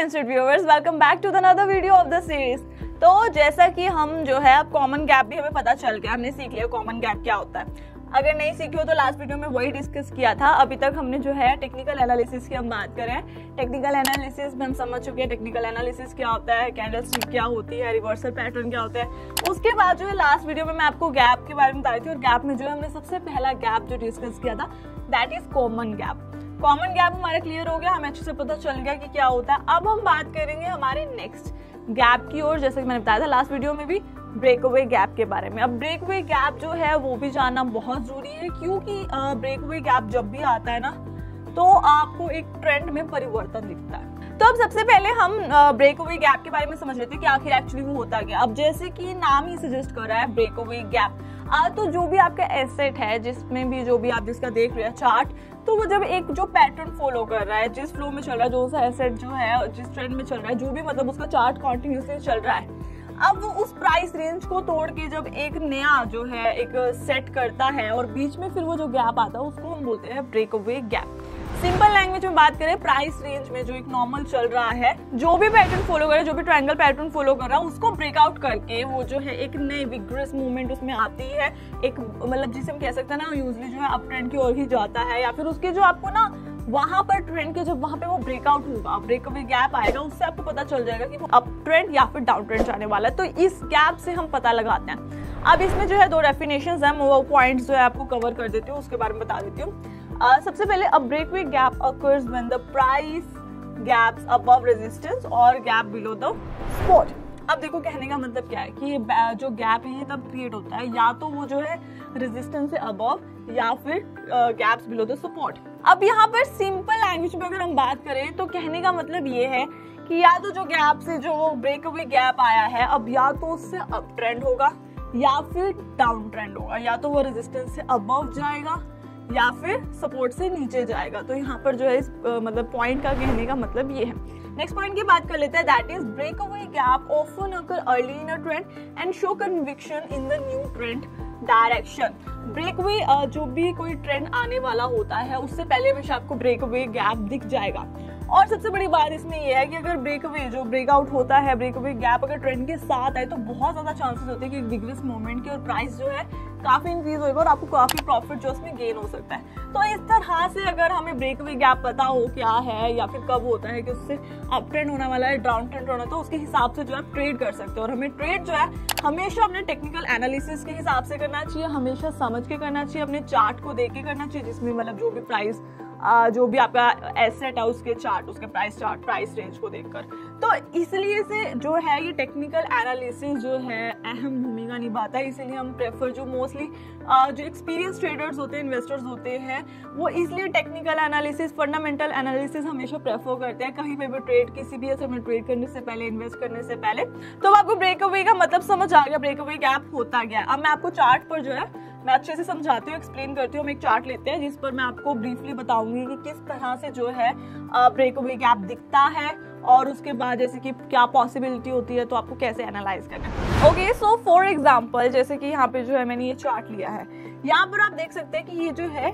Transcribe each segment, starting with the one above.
Instant viewers, welcome back to the another video of the series. तो जैसा कि हम जो है अब कॉमन गैप भी हमें पता चल गया, हमने सीख लिया कॉमन गैप क्या होता है। अगर नहीं सीखी हो तो लास्ट वीडियो में वही डिस्कस किया था। अभी तक हमने जो है टेक्निकल एनालिसिस की हम बात करें। टेक्निकल एनालिसिस में हम समझ चुके हैं टेक्निकल एनालिसिस क्या होता है, कैंडलस्टिक क्या होती है, रिवर्सल पैटर्न क्या होता है। उसके बाद जो है लास्ट वीडियो में मैं आपको गैप के बारे में बता रही थी, और गैप में जो है हमने सबसे पहला गैप जो डिस्कस किया था that is common gap. Common gap हमारा क्लियर हो गया, हमें अच्छे से पता चल गया कि क्या होता है। अब हम बात करेंगे हमारे नेक्स्ट गैप की ओर, जैसे कि मैंने बताया था लास्ट वीडियो में भी, ब्रेकअवे गैप के बारे में। अब ब्रेकअवे गैप जो है वो भी जानना बहुत जरूरी है, क्योंकि ब्रेकअवे गैप जब भी आता है ना तो आपको एक ट्रेंड में परिवर्तन दिखता है। तो अब सबसे पहले हम ब्रेकअवे गैप के बारे में समझ लेते हैं कि आखिर एक्चुअली वो होता क्या। अब जैसे कि नाम ही सजेस्ट कर रहा है ब्रेकअवे गैप, तो जो भी आपका एसेट है, जिसमें भी जो भी आप जिसका देख रहे हैं चार्ट, तो वो जब एक जो पैटर्न फॉलो कर रहा है, जिस फ्लो में चल रहा है, जो सा एसेट जो है जिस ट्रेंड में चल रहा है, जो भी मतलब उसका चार्ट कंटिन्यूअसली चल रहा है, अब वो उस प्राइस रेंज को तोड़ के जब एक नया जो है एक सेट करता है और बीच में फिर वो जो गैप आता है उसको हम बोलते हैं ब्रेकअवे गैप। सिंपल लैंग्वेज में बात करें, प्राइस रेंज में जो एक नॉर्मल चल रहा है, जो भी पैटर्न फॉलो कर रहा है, जो भी ट्रायंगल पैटर्न फॉलो कर रहा है, उसको ब्रेकआउट करके वो जो है एक नई विग्रेस मूवमेंट उसमें आती है, एक मतलब जिसे हम कह सकते हैं ना यूजली जो है अप ट्रेंड की ओर ही जाता है, या फिर उसके जो आपको ना वहां पर ट्रेंड के जब वहां पे वो ब्रेकआउट होगा, ब्रेकअवे गैप आएगा, उससे आपको पता चल जाएगा कि वो अप ट्रेंड या फिर डाउन ट्रेंड जाने वाला है। तो इस गैप से हम पता लगाते हैं। अब इसमें जो है दो डेफिनेशंस हैं, वो पॉइंट्स जो है आपको कवर कर देती हूँ, उसके बारे में बता देती हूँ। सबसे पहले a breakaway gap occurs when the price gaps above resistance और गैप बिलो द सपोर्ट। अब देखो कहने का मतलब क्या है कि जो गैप है ये तब क्रिएट होता है या तो वो जो है रेजिस्टेंस से अबव या फिर गैप्स बिलो द सपोर्ट। अब यहाँ पर सिंपल लैंग्वेज में अगर हम बात करें तो कहने का मतलब ये है कि या तो जो गैप से जो वो ब्रेकअवे गैप आया है, अब या तो उससे अप ट्रेंड होगा या फिर डाउन ट्रेंड होगा, या तो वो रेजिस्टेंस से अबव जाएगा या फिर सपोर्ट से नीचे जाएगा। तो यहाँ पर जो है इस मतलब पॉइंट का कहने का मतलब ये है। नेक्स्ट पॉइंट की बात कर लेते हैं, that is breakaway gap often occur early in a trend and show conviction in the new trend direction. Breakaway जो भी कोई ट्रेंड आने वाला होता है उससे पहले हमेशा आपको ब्रेकअवे गैप दिख जाएगा। और सबसे बड़ी बात इसमें यह है कि अगर ब्रेकअवे जो ब्रेकआउट होता है, ब्रेकअवे गैप अगर ट्रेंड के साथ आए तो बहुत ज्यादा चांसेस होते हैं कि विग्रेस मूवमेंट के और प्राइस जो है काफी इंक्रीज होगा और आपको काफी प्रॉफिट जो उसमें गेन हो सकता है। तो इस तरह से अगर हमें ब्रेकअवे गैप पता हो क्या है या फिर कब होता है कि उससे अप ट्रेंड होने वाला है, डाउन ट्रेंड होना है, तो उसके हिसाब से जो है ट्रेड कर सकते हैं। और हमें ट्रेड जो है हमेशा अपने टेक्निकल एनालिसिस के हिसाब से करना चाहिए, हमेशा समझ के करना चाहिए, अपने चार्ट को देख के करना चाहिए, जिसमें मतलब जो भी प्राइस जो भी आपका एसेट है उसके चार्ट, उसके प्राइस चार्ट, प्राइस रेंज को देखकर। तो इसलिए से जो है ये टेक्निकल एनालिसिस जो है अहम भूमिका निभाता है। इसीलिए हम प्रेफर जो मोस्टली जो एक्सपीरियंस ट्रेडर्स होते हैं, इन्वेस्टर्स होते हैं, वो इसलिए टेक्निकल एनालिसिस, फंडामेंटल एनालिसिस हमेशा प्रेफर करते हैं कहीं पे भी ट्रेड, किसी भी एसेट में ट्रेड करने से पहले, इन्वेस्ट करने से पहले। तो आपको ब्रेकअवे का मतलब समझ आ गया, ब्रेकअवे गैप होता गया। अब मैं आपको चार्ट पर जो है मैं अच्छे से समझाती हूँ, एक्सप्लेन करती हूँ। हम एक चार्ट लेते हैं जिस पर मैं आपको ब्रीफली बताऊंगी कि किस तरह से जो है ब्रेकअवे गैप दिखता है और उसके बाद जैसे कि क्या पॉसिबिलिटी होती है, तो आपको कैसे एनालाइज करना है। ओके, सो फॉर एग्जांपल जैसे कि यहाँ पे जो है मैंने ये चार्ट लिया है, यहाँ पर आप देख सकते हैं कि ये जो है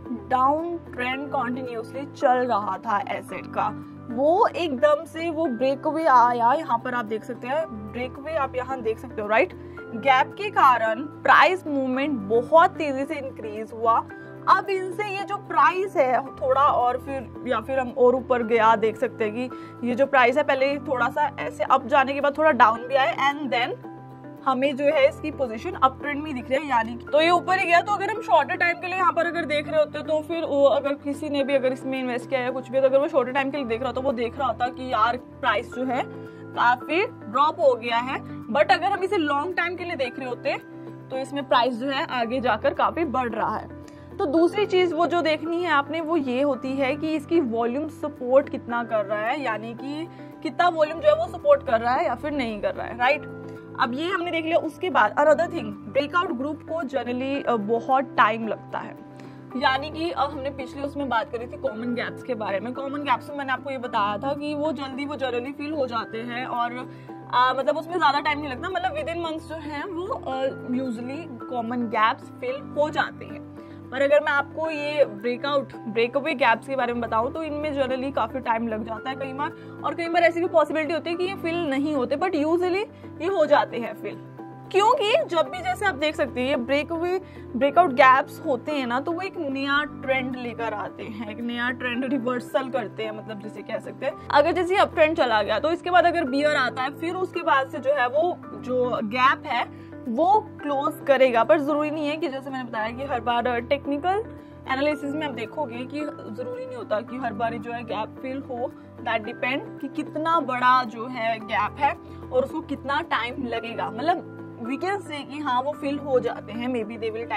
डाउन ट्रेंड कॉन्टिन्यूसली चल रहा था एसेट का, वो एकदम से वो ब्रेकअवे आया। यहाँ पर आप देख सकते हैं ब्रेकअवे, आप यहाँ देख सकते हो राइट। गैप के कारण प्राइस मूवमेंट बहुत तेजी से इंक्रीज हुआ। अब इनसे ये जो प्राइस है थोड़ा और फिर या फिर हम और ऊपर गया, देख सकते हैं कि ये जो प्राइस है पहले थोड़ा सा ऐसे अप जाने के बाद थोड़ा डाउन भी आया, एंड देन हमें जो है इसकी पोजीशन अप ट्रेंड में दिख रही है, यानी तो ये ऊपर ही गया। तो अगर हम शॉर्टर टाइम के लिए यहाँ पर अगर देख रहे होते तो फिर अगर किसी ने भी अगर इसमें इन्वेस्ट किया है कुछ भी, तो अगर वो शॉर्टर टाइम के लिए देख रहा होता, वो देख रहा होता कि यार प्राइस जो है काफी ड्रॉप हो गया है। बट अगर हम इसे लॉन्ग टाइम के लिए देख रहे होते तो इसमें प्राइस जो है आगे जाकर काफी बढ़ रहा है। तो दूसरी चीज वो जो देखनी है आपने वो ये होती है कि इसकी वॉल्यूम सपोर्ट कितना कर रहा है, यानी कि कितना वॉल्यूम जो है वो सपोर्ट कर रहा है या फिर नहीं कर रहा है, राइट। अब ये हमने देख लिया। उसके बाद अनदर थिंग, ब्रेकआउट ग्रुप को जनरली बहुत टाइम लगता है, यानी कि अब हमने पिछले उसमें बात करी थी कॉमन गैप्स के बारे में। कॉमन गैप्स में मैंने आपको ये बताया था कि वो जनरली फील हो जाते हैं और मतलब उसमें ज्यादा टाइम नहीं लगता, मतलब विद इन मंथ्स जो है वो यूजुअली कॉमन गैप्स फील हो जाते हैं। पर अगर मैं आपको ये ब्रेकअवे गैप्स के बारे में बताऊं तो इनमें जनरली काफी टाइम लग जाता है कई बार, और कई बार ऐसी भी पॉसिबिलिटी होती है कि ये फिल नहीं होते, बट यूजुअली ये हो जाते हैं फिल। क्योंकि जब भी जैसे आप देख सकते हैं ये ब्रेकआउट गैप्स होते हैं ना, तो वो एक नया ट्रेंड लेकर आते हैं, एक नया ट्रेंड रिवर्सल करते हैं, मतलब जिसे कह सकते हैं। अगर जैसे अप ट्रेंड चला गया तो इसके बाद अगर बियर आता है, फिर उसके बाद से जो है वो जो गैप है वो क्लोज करेगा। पर जरूरी नहीं है कि जैसे मैंने बताया कि हर बार टेक्निकल एनालिसिस में आप देखोगे कि जरूरी नहीं होता कि हर बार जो है गैप फिल हो। दैट डिपेंड कि कितना बड़ा जो है गैप है और उसको कितना टाइम लगेगा। मतलब वी कैन से कि हाँ वो फिल हो जाते हैं, maybe they will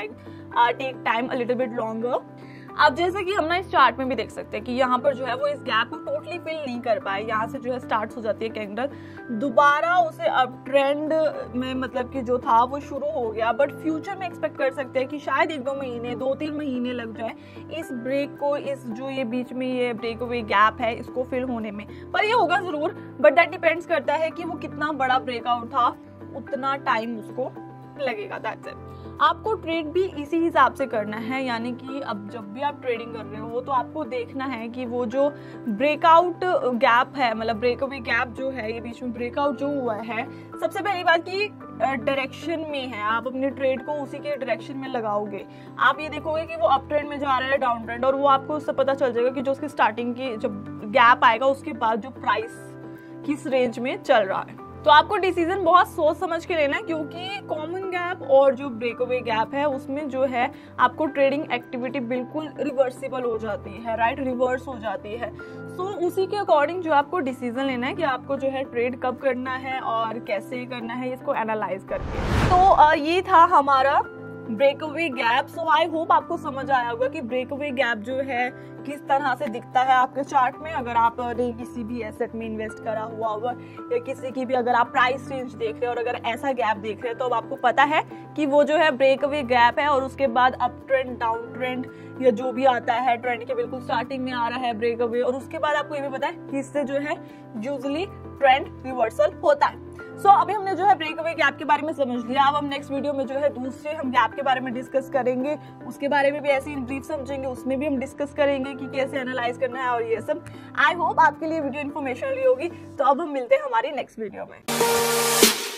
take time a little bit longer. अब जैसे कि हम ना इस चार्ट में भी देख सकते हैं कि यहाँ पर जो है वो इस गैप को टोटली फिल नहीं कर पाए। यहाँ से जो है स्टार्ट हो जाती है कैंडल, दोबारा उसे अप ट्रेंड में मतलब कि जो था वो शुरू हो गया, बट फ्यूचर में एक्सपेक्ट कर सकते हैं कि शायद 1-2 महीने 2-3 महीने लग जाए इस ब्रेक को, इस जो ये बीच में ये ब्रेकअवे गैप है इसको फिल होने में। पर ये होगा जरूर, बट दैट डिपेंड्स करता है कि वो कितना बड़ा ब्रेकआउट था, उतना टाइम उसको लगेगा। That's it. आपको ट्रेड भी इसी हिसाब से करना है, यानी कि अब जब भी आप ट्रेडिंग कर रहे हो तो आपको देखना है कि वो जो ब्रेकआउट गैप है, मतलब ब्रेकअवे गैप जो है, ये बीच में ब्रेकआउट जो हुआ है, सबसे पहली बात कि डायरेक्शन में है। आप अपने ट्रेड को उसी के डायरेक्शन में लगाओगे। आप ये देखोगे कि वो अप ट्रेंड में जा रहा है, डाउन ट्रेंड, और वो आपको उससे पता चल जाएगा कि जो उसकी स्टार्टिंग की जब गैप आएगा उसके बाद जो प्राइस किस रेंज में चल रहा है। तो आपको डिसीजन बहुत सोच समझ के लेना है, क्योंकि कॉमन गैप और जो ब्रेकअवे गैप है उसमें जो है आपको ट्रेडिंग एक्टिविटी बिल्कुल रिवर्सिबल हो जाती है, राइट, रिवर्स हो जाती है। सो उसी के अकॉर्डिंग जो आपको डिसीजन लेना है कि आपको जो है ट्रेड कब करना है और कैसे करना है, इसको एनालाइज करके। तो ये था हमारा breakaway gap. So I hope आपको समझ आया होगा कि ब्रेकअवे गैप जो है किस तरह से दिखता है आपके चार्ट में। अगर आपने किसी भी एसेट में इन्वेस्ट करा हुआ होगा या किसी की भी अगर आप प्राइस रेंज देख रहे हैं और अगर ऐसा गैप देख रहे हैं तो अब आपको पता है कि वो जो है ब्रेकअवे गैप है, और उसके बाद अप ट्रेंड, डाउन ट्रेंड या जो भी आता है, ट्रेंड के बिल्कुल स्टार्टिंग में आ रहा है ब्रेकअवे, और उसके बाद आपको ये भी पता है कि इससे जो है यूजुअली ट्रेंड रिवर्सल होता है। सो अभी हमने जो है ब्रेकअवे गैप के बारे में समझ लिया। अब हम नेक्स्ट वीडियो में जो है दूसरे हम गैप के बारे में डिस्कस करेंगे, उसके बारे में भी ऐसे इन ब्रीफ समझेंगे, उसमें भी हम डिस्कस करेंगे कि कैसे एनालाइज करना है और ये सब। आई होप आपके लिए वीडियो इन्फॉर्मेशनल होगी। तो अब हम मिलते हैं हमारी नेक्स्ट वीडियो में।